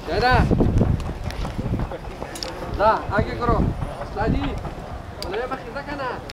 दादा दा आगे करो अस्लादी बोले मैं खिदा करना